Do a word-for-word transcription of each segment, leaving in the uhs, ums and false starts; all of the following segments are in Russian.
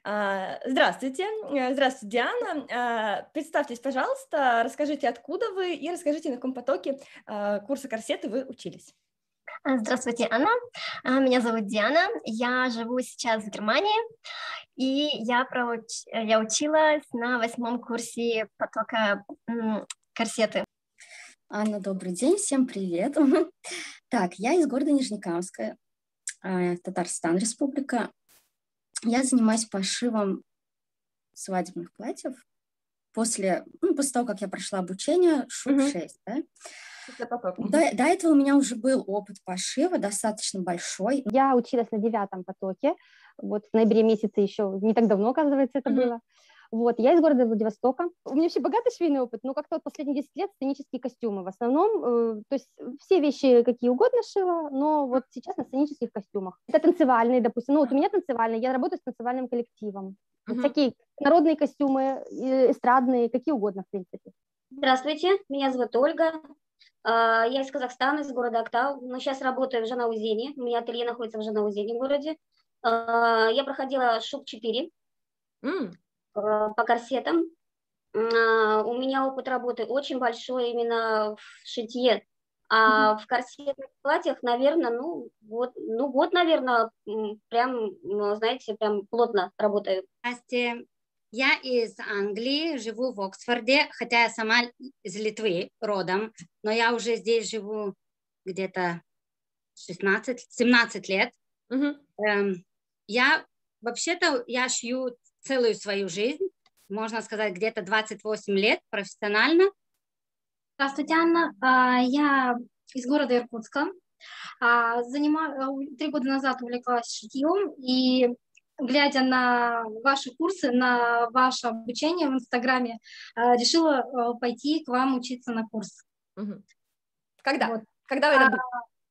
А, Здравствуйте, Э, здравствуйте, Диана. А, Представьтесь, пожалуйста, расскажите, откуда вы, и расскажите, на каком потоке а, курса корсеты вы учились. А, Здравствуйте, Анна. А, Меня зовут Диана. Я живу сейчас в Германии, и я, проуч- я училась на восьмом курсе потока м, корсеты. Анна, добрый день, всем привет. Так, я из города Нижнекамска, э, Татарстан, республика. Я занимаюсь пошивом свадебных платьев после, ну, после того, как я прошла обучение шуб Мгм. шесть, да. Это поток. Мгм. До, до этого у меня уже был опыт пошива, достаточно большой. Я училась на девятом потоке, вот в ноябре месяце еще, не так давно, оказывается, это Мгм. было. Вот, я из города Владивостока. У меня вообще богатый швейный опыт, но как-то вот последние десять лет сценические костюмы в основном, э, то есть все вещи какие угодно шила, но вот сейчас на сценических костюмах. Это танцевальные, допустим, ну вот у меня танцевальные, я работаю с танцевальным коллективом. Вот Мгм. всякие народные костюмы, э, эстрадные, какие угодно, в принципе. Здравствуйте, меня зовут Ольга. А, Я из Казахстана, из города Актау, но сейчас работаю в Жанаузене. У меня ателье находится в Жанаузене в городе. А, Я проходила шуб четыре М, по корсетам. А, У меня опыт работы очень большой именно в шитье. А в корсетных платьях, наверное, ну, вот, ну, год, наверное, прям, ну, знаете, прям плотно работаю. Здрасте. Я из Англии, живу в Оксфорде, хотя я сама из Литвы родом, но я уже здесь живу где-то шестнадцать-семнадцать лет. мгм. Эм, я вообще-то я шью целую свою жизнь, можно сказать, где-то двадцать восемь лет профессионально. Здравствуйте, Анна. А, Я из города Иркутска. А, занима- у- Три года назад увлеклась шитьем, и глядя на ваши курсы, на ваше обучение в Инстаграме, а, решила а, пойти к вам учиться на курс. Мгм. Когда? Вот. Когда вы это А, были?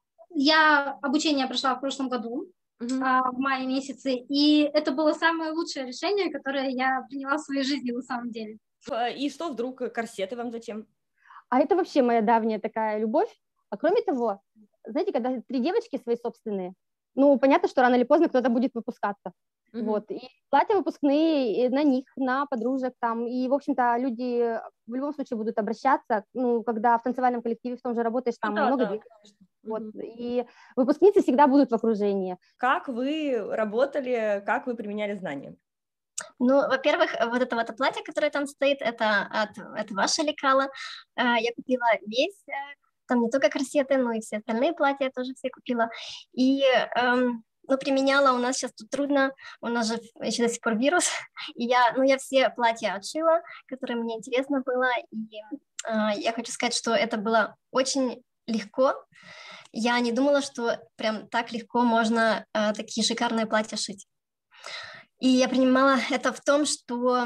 Я обучение прошла в прошлом году, Мгм. а, в мае месяце, и это было самое лучшее решение, которое я приняла в своей жизни на самом деле. Э, И что вдруг э, корсеты вам зачем? А это вообще моя давняя такая любовь. А кроме того, знаете, когда три девочки свои собственные, ну, понятно, что рано или поздно кто-то будет выпускаться. Мгм. Вот. И платья выпускные и на них, на подружек там. И, в общем-то, люди в любом случае будут обращаться, ну, когда в танцевальном коллективе в том же работаешь, Ну там да, много да, девочек. конечно. Вот. Мгм. И выпускницы всегда будут в окружении. Как вы работали, как вы применяли знания? Ну, во-первых, вот это вот платье, которое там стоит, это, от, это ваше лекало. А, Я купила весь, э, там не только корсеты, но и все остальные платья я тоже все купила. И эм, ну, применяла у нас сейчас тут трудно, у нас же еще до сих пор вирус. И я, ну, я все платья отшила, которые мне интересно было. И э, я хочу сказать, что это было очень легко. Я не думала, что прям так легко можно э, такие шикарные платья шить. И я принимала это в том, что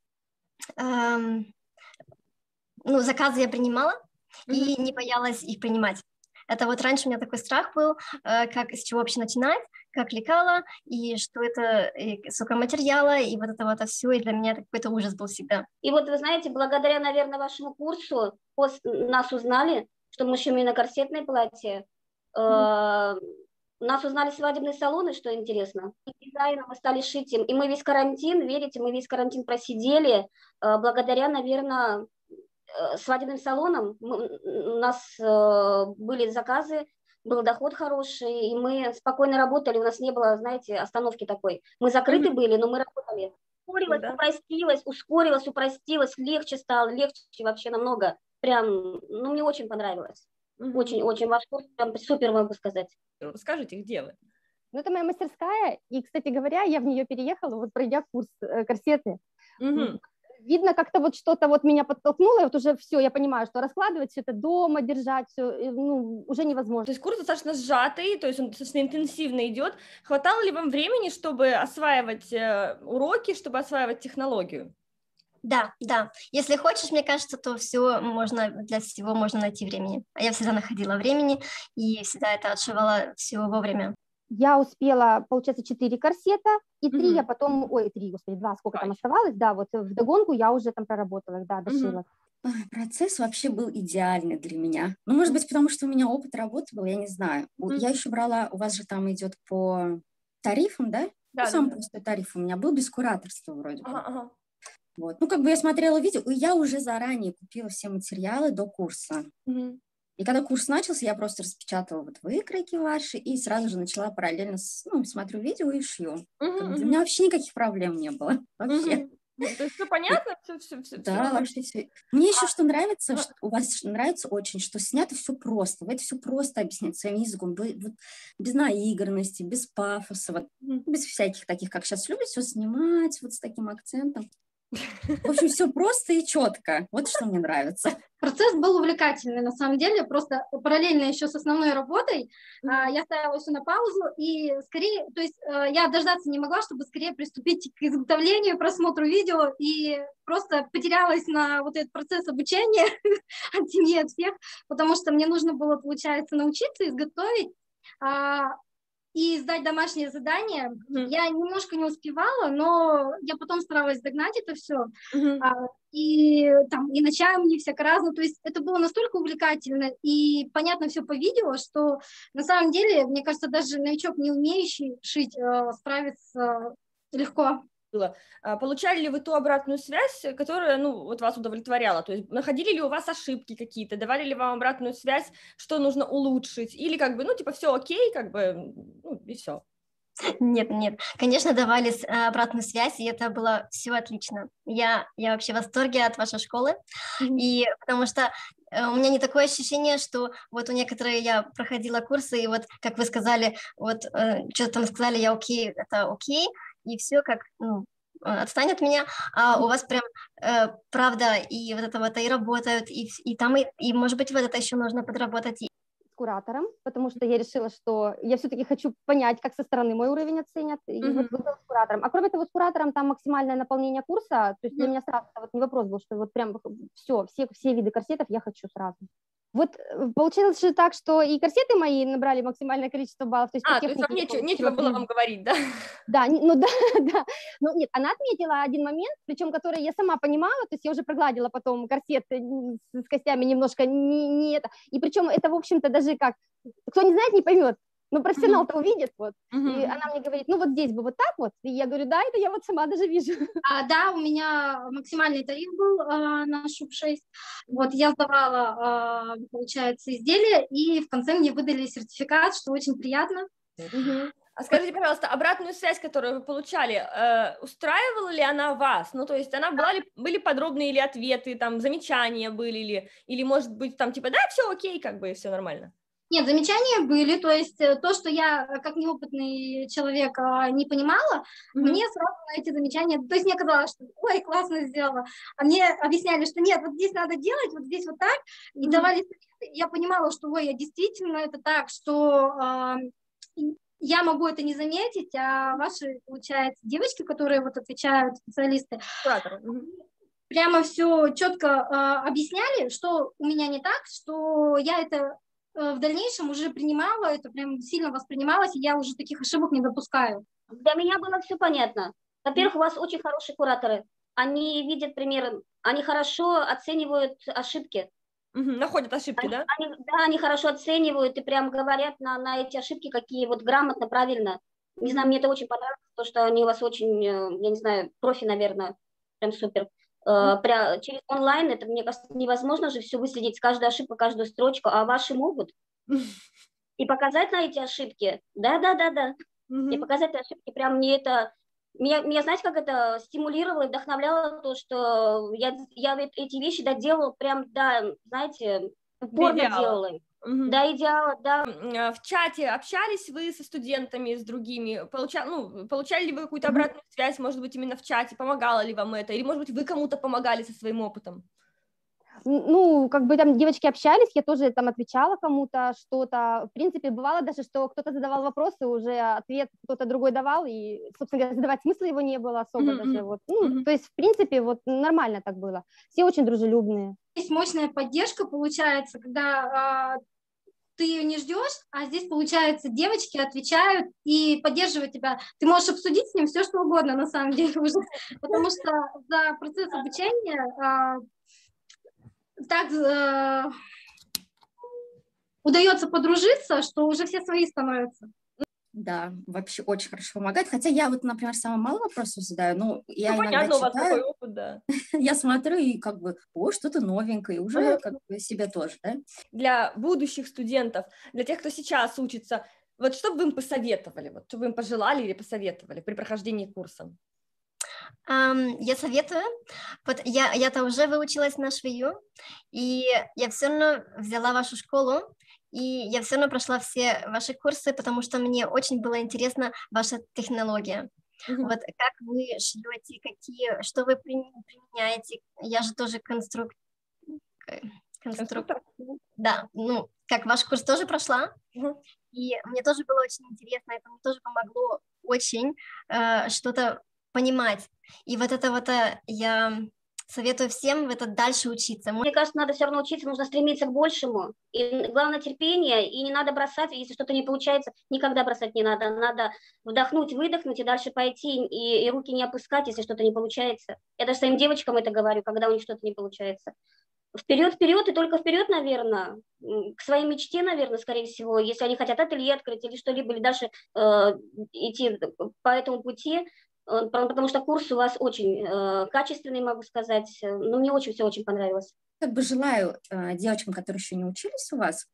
эм, ну, заказы я принимала и не боялась их принимать. Это вот раньше у меня такой страх был, э, как с чего вообще начинать, как лекала, и что это, и сколько материала, и вот это вот все, и для меня это какой-то ужас был всегда. И вот вы знаете, благодаря, наверное, вашему курсу пос- нас узнали, что мы шьем именно корсетные платья. Э, Нас узнали свадебные салоны, что интересно. И дизайном мы стали шить им. И мы весь карантин, верите, мы весь карантин просидели, э, благодаря, наверное, э, свадебным салонам. Мы- у нас э, были заказы, был доход хороший, и мы спокойно работали, у нас не было, знаете, остановки такой. Мы закрыты Мгм. были, но мы работали. Ускорилось, Да. упростилось, ускорилось, упростилось, легче стало, легче вообще намного. Прям, ну, мне очень понравилось. Мгм. Очень-очень ваш курс, прям супер, могу сказать. Расскажите, где вы? Ну, это моя мастерская, и, кстати говоря, я в нее переехала, вот пройдя курс э, корсеты. Мгм. Видно, как-то вот что-то вот меня подтолкнуло, и вот уже все, я понимаю, что раскладывать все это дома, держать все, ну, уже невозможно. То есть курс достаточно сжатый, то есть он достаточно интенсивно идет. Хватало ли вам времени, чтобы осваивать э, уроки, чтобы осваивать технологию? Да, да. Если хочешь, мне кажется, то все можно, для всего можно найти времени. А я всегда находила времени и всегда это отшивала все вовремя. Я успела, получается, четыре корсета, и три Мгм. я потом, ой, три, господи, два, сколько там Кайф. оставалось, да, вот вдогонку я уже там проработала, да, дошила. Ой, процесс вообще был идеальный для меня. Ну, может быть, потому что у меня опыт работы был, я не знаю. У- Мгм. Я еще брала, у вас же там идет по тарифом, да? Да, ну, самый да. простой тариф у меня был, без кураторства вроде бы. Ага, ага. Вот. Ну, как бы я смотрела видео, и я уже заранее купила все материалы до курса. Угу. И когда курс начался, я просто распечатала вот выкройки ваши и сразу же начала параллельно, с, ну, смотрю видео и шью. Угу, Как бы угу. Для меня вообще никаких проблем не было. Вообще. Угу. То есть все понятно? Все, все, все, Да, вообще все. Мне еще что нравится, ага. что у вас нравится очень, что снято все просто. Вы это все просто объясняете своим языком, вы, вот, без наигранности, без пафоса, вот, Мгм. без всяких таких, как сейчас любят все снимать, вот с таким акцентом. В общем, все просто и четко. Вот что мне нравится. Процесс был увлекательный, на самом деле, просто параллельно еще с основной работой а, я ставила все на паузу, и скорее, то есть а, я дождаться не могла, чтобы скорее приступить к изготовлению, просмотру видео, и просто потерялась на вот этот процесс обучения от семьи, от всех, потому что мне нужно было, получается, научиться изготовить а, и сдать домашнее задание. Мгм. Я немножко не успевала, но я потом старалась догнать это все. Мгм. И там и ночами всяко разно. То есть это было настолько увлекательно и понятно все по видео, что на самом деле, мне кажется, даже новичок, не умеющий шить, э, справится легко. Было. А Получали ли вы ту обратную связь, которая, ну, вот вас удовлетворяла? То есть находили ли у вас ошибки какие-то, давали ли вам обратную связь, что нужно улучшить? Или как бы, ну, типа, все окей, как бы, ну, и все. Нет, нет, конечно, давали с- а, обратную связь, и это было все отлично. Я, я вообще в восторге от вашей школы, и потому что э, у меня не такое ощущение, что вот у некоторых я проходила курсы, и вот, как вы сказали, вот э, что-то там сказали, я окей, это окей, и все как, ну, э, отстань от меня, а у вас прям э, правда, и вот это вот и работают, и, в- и там, и, и может быть, вот это еще нужно подработать, и С куратором, потому что я решила, что я все-таки хочу понять, как со стороны мой уровень оценят, и Мгм. вот выбрала с куратором. А кроме того, с куратором там максимальное наполнение курса, то есть для Мгм. меня сразу вот не вопрос был, что вот прям все, все, все виды корсетов я хочу сразу. Вот э, получилось же так, что и корсеты мои набрали максимальное количество баллов, то есть по А, то есть вам технике я нечего, получила нечего было три. вам говорить, да? Да, не- ну да, да. Ну нет, она отметила один момент, причем который я сама понимала, то есть я уже прогладила потом корсет э, н- с, с костями немножко, не, не это. И причем это, в общем-то, даже как, кто не знает, не поймет. Но профессионал-то увидит, вот. И Мгм. она мне говорит, ну вот здесь бы вот так вот. И я говорю, да, это я вот сама даже вижу. А, да, у меня максимальный тариф был а, на шуб шесть. Вот я сдавала, а, получается, изделие, и в конце мне выдали сертификат, что очень приятно. Мгм. А скажите, пожалуйста, обратную связь, которую вы получали, э, устраивала ли она вас? Ну, то есть она была ли, были подробные ли ответы, там, замечания были ли, или, может быть, там, типа, да, все окей, как бы, все нормально? Нет, замечания были, то есть э, то, что я, э, как неопытный человек, а, не понимала, Мгм. мне сразу на эти замечания, то есть мне казалось, что ой, классно сделала, а мне объясняли, что нет, вот здесь надо делать, вот здесь вот так, и Мгм. давали советы, и я понимала, что ой, я действительно это так, что а, и я могу это не заметить, а ваши, получается, девочки, которые вот отвечают, специалисты, Куратор. Мгм. прямо все четко э, объясняли, что у меня не так, что я это э, в дальнейшем уже принимала, это прям сильно воспринималось, и я уже таких ошибок не допускаю. Для меня было все понятно. Во-первых, у вас очень хорошие кураторы. Они видят примеры, они хорошо оценивают ошибки. Мгм. Находят ошибки, Они, да? они- да, они хорошо оценивают и прям говорят на, на эти ошибки, какие вот грамотно, правильно. Не знаю, мне это очень понравилось, то, что они у вас очень, э, я не знаю, профи, наверное, прям супер. Э, пря- через онлайн это, мне кажется, невозможно же все выследить, каждую ошибку, каждую строчку, а ваши могут. И показать на эти ошибки, да-да-да-да, и Мгм. показать эти ошибки, прям мне это, меня, меня, знаете, как это стимулировало и вдохновляло, то, что я, я вот эти вещи доделала прям, да, знаете, упорно идеала. делала. их. Мгм. До идеала, да. М, а В чате общались вы со студентами, с другими? Получа... Ну, получали ли вы какую-то обратную связь, может быть, именно в чате? Помогало ли вам это? Или, может быть, вы кому-то помогали со своим опытом? Н- Ну, как бы там девочки общались, я тоже там отвечала кому-то что-то. В принципе, бывало даже, что кто-то задавал вопросы, уже ответ кто-то другой давал, и, собственно говоря, задавать смысла его не было особо Мгм, даже. мгм, Вот. Ну, мгм. то есть, в принципе, вот нормально так было. Все очень дружелюбные. Есть мощная поддержка, получается, когда а, ты ее не ждешь, а здесь, получается, девочки отвечают и поддерживают тебя. Ты можешь обсудить с ним все, что угодно, на самом деле, уже, потому что за процесс обучения а, так э, удается подружиться, что уже все свои становятся. Да, вообще очень хорошо помогает. Хотя я вот, например, самый мало вопросов задаю, но я Ну, иногда понятно, у вас читаю, такой опыт, да. я смотрю и как бы, о, что-то новенькое, и уже Ага. как бы себе тоже, да? Для будущих студентов, для тех, кто сейчас учится, вот что бы вы им посоветовали, вот что бы им пожелали или посоветовали при прохождении курса? Ам, я советую. Вот я, я-то уже выучилась на швею, и я все равно взяла вашу школу, и я все равно прошла все ваши курсы, потому что мне очень было интересно ваша технология. Мгм. Вот как вы шьете, какие, что вы при- применяете. Я же тоже конструк... э, конструк... Конструктор? Да, ну, как ваш курс тоже прошла, Мгм. и мне тоже было очень интересно, это мне тоже помогло очень э, что-то понимать. И вот это вот э, я советую всем в это дальше учиться. Мне кажется, надо все равно учиться, нужно стремиться к большему. И главное терпение, и не надо бросать, если что-то не получается, никогда бросать не надо. Надо вдохнуть, выдохнуть и дальше пойти, и, и руки не опускать, если что-то не получается. Я даже своим девочкам это говорю, когда у них что-то не получается. Вперед, вперед, и только вперед, наверное, к своей мечте, наверное, скорее всего, если они хотят ателье открыть или что-либо, или дальше э, идти по этому пути, э, потому что курс у вас очень э, качественный, могу сказать, ну, мне очень все очень понравилось. Как бы желаю э, девочкам, которые еще не учились у вас,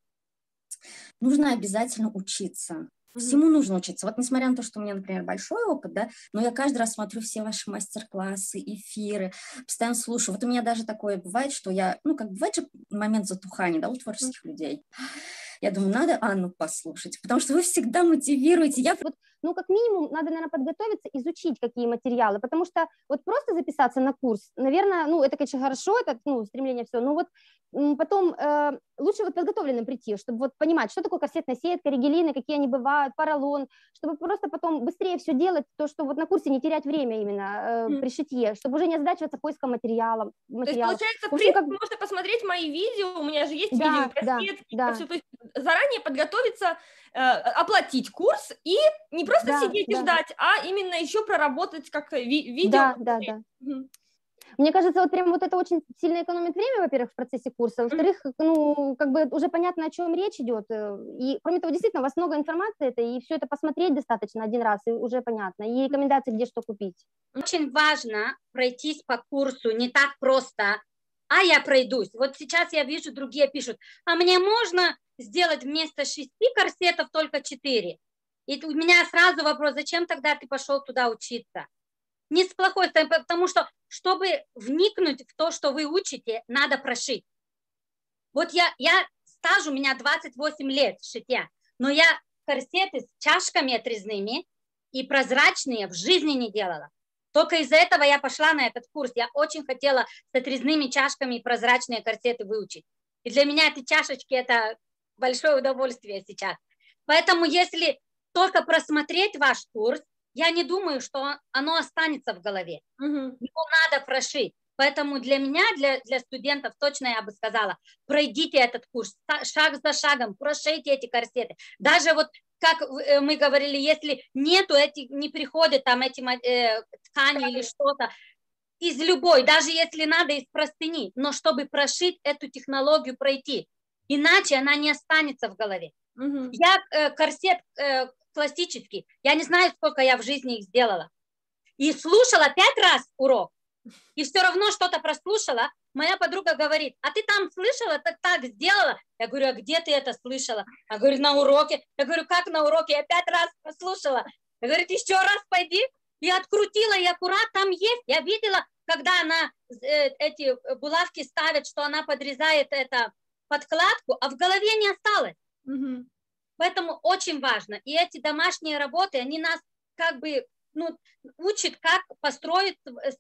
нужно обязательно учиться. Всему нужно учиться. Вот несмотря на то, что у меня, например, большой опыт, да, но я каждый раз смотрю все ваши мастер-классы, эфиры, постоянно слушаю. Вот у меня даже такое бывает, что я, ну, как бывает же момент затухания, да, у творческих людей. Я думаю, надо Анну послушать, потому что вы всегда мотивируете. Я... Вот, ну, как минимум, надо, наверное, подготовиться, изучить какие материалы, потому что вот просто записаться на курс, наверное, ну, это, конечно, хорошо, это, ну, стремление все, но вот м, потом э, лучше вот подготовленным прийти, чтобы вот понимать, что такое кассетная сетка, ригелины, какие они бывают, поролон, чтобы просто потом быстрее все делать, то, что вот на курсе не терять время именно э, Мгм. при шитье, чтобы уже не озадачиваться поиском материала, То есть, материалов. получается, в В общем, принципе, как... можно посмотреть мои видео, у меня же есть Да, видео про да, сетки, да. про всё. То есть заранее подготовиться, э, оплатить курс и не просто Да, сидеть и да. ждать, а именно еще проработать как-то ви- видео. Да, да, да. Мгм. Мне кажется, вот прям вот это очень сильно экономит время, во-первых, в процессе курса, во-вторых, ну, как бы уже понятно, о чем речь идет, и, кроме того, действительно, у вас много информации, это, и все это посмотреть достаточно один раз, и уже понятно, и рекомендации, где что купить. Очень важно пройтись по курсу не так просто, а я пройдусь. Вот сейчас я вижу, другие пишут, а мне можно сделать вместо шести корсетов только четыре? И у меня сразу вопрос, зачем тогда ты пошел туда учиться? Не с плохой стороны, потому что, чтобы вникнуть в то, что вы учите, надо прошить. Вот я, я стаж у меня двадцать восемь лет шитья, но я корсеты с чашками отрезными и прозрачные в жизни не делала. Только из-за этого я пошла на этот курс. Я очень хотела с отрезными чашками и прозрачные корсеты выучить. И для меня эти чашечки – это большое удовольствие сейчас. Поэтому если только просмотреть ваш курс, я не думаю, что оно останется в голове. Мгм. Его надо прошить. Поэтому для меня, для, для студентов, точно я бы сказала, пройдите этот курс шаг за шагом, прошейте эти корсеты. Даже вот, как мы говорили, если нету, эти, не приходят там эти э, ткани или что-то, из любой, даже если надо из простыни, но чтобы прошить эту технологию, пройти, иначе она не останется в голове. Мгм. Я э, корсет э, классический, я не знаю, сколько я в жизни их сделала. И слушала пять раз урок, и все равно что-то прослушала. Моя подруга говорит, а ты там слышала, так так сделала? Я говорю, а где ты это слышала? Она говорит, на уроке. Я говорю, как на уроке? Я пять раз прослушала. Я говорю, еще раз пойди. И открутила, и аккурат там есть. Я видела, когда она э, эти булавки ставит, что она подрезает это подкладку, а в голове не осталось. Мгм. Поэтому очень важно. И эти домашние работы, они нас как бы ну, учат, как построить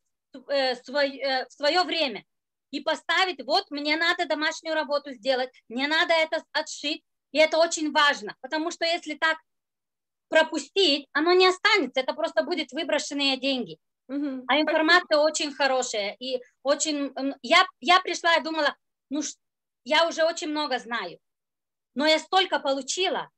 э, свой, э, в свое время. И поставить, вот мне надо домашнюю работу сделать, мне надо это отшить. И это очень важно. Потому что если так пропустить, оно не останется. Это просто будет выброшенные деньги. Мгм. А информация очень хорошая. И очень... Я, я пришла и думала, ну, я уже очень много знаю. Но я столько получила.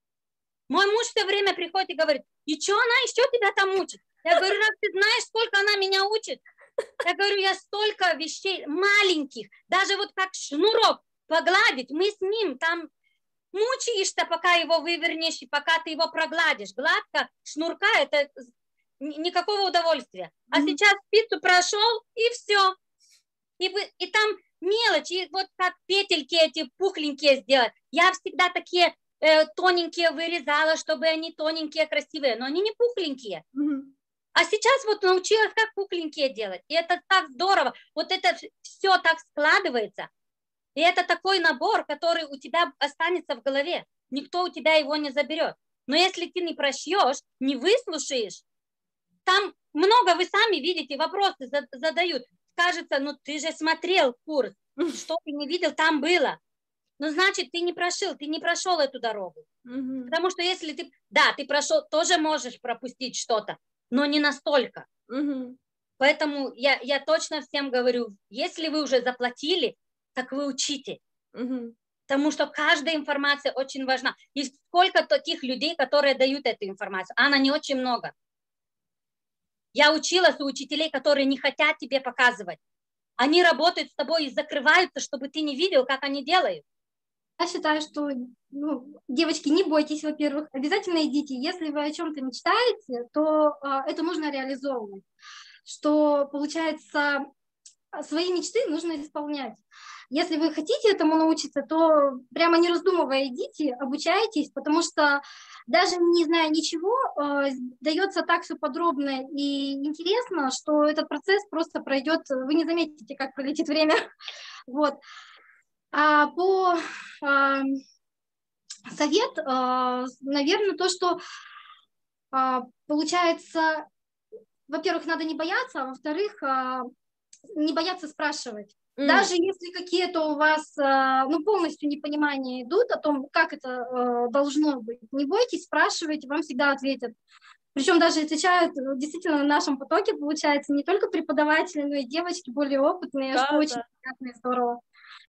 Мой муж все время приходит и говорит, и что она еще тебя там учит? Я говорю, раз ты знаешь, сколько она меня учит? Я говорю, я столько вещей маленьких, даже вот как шнурок погладить, мы с ним там мучаешься, пока его вывернешь, и пока ты его прогладишь. Гладко, шнурка, это никакого удовольствия. А mm-hmm. сейчас спицу прошел, и все. И, вы, и там мелочи, вот как петельки эти пухленькие сделать. Я всегда такие э, тоненькие вырезала, чтобы они тоненькие, красивые, но они не пухленькие. Mm-hmm. А сейчас вот научилась, как пухленькие делать. И это так здорово. Вот это все так складывается. И это такой набор, который у тебя останется в голове. Никто у тебя его не заберет. Но если ты не прочтешь, не выслушаешь, там много, вы сами видите, вопросы задают. Кажется, ну ты же смотрел курс, что ты не видел, там было. Ну, значит, ты не прошел, ты не прошел эту дорогу. Mm-hmm. Потому что если ты, да, ты прошел, тоже можешь пропустить что-то, но не настолько. Mm-hmm. Поэтому я, я точно всем говорю, если вы уже заплатили, так вы учите. Mm-hmm. Потому что каждая информация очень важна. И сколько таких людей, которые дают эту информацию, она не очень много. Я училась у учителей, которые не хотят тебе показывать. Они работают с тобой и закрываются, чтобы ты не видел, как они делают. Я считаю, что, ну, девочки, не бойтесь, во-первых, обязательно идите. Если вы о чем-то мечтаете, то э, это нужно реализовывать. Что, получается, свои мечты нужно исполнять. Если вы хотите этому научиться, то прямо не раздумывая идите, обучайтесь, потому что даже не зная ничего, э, дается так все подробно и интересно, что этот процесс просто пройдет, вы не заметите, как пролетит время. Вот. А по э, совет, э, наверное, то, что э, получается, во-первых, надо не бояться, а во-вторых, э, не бояться спрашивать. Mm. Даже если какие-то у вас э, ну, полностью непонимания идут о том, как это э, должно быть, не бойтесь, спрашивайте, вам всегда ответят. Причем даже отвечают действительно на нашем потоке, получается, не только преподаватели, но и девочки более опытные, да, что да. Очень приятно и здорово.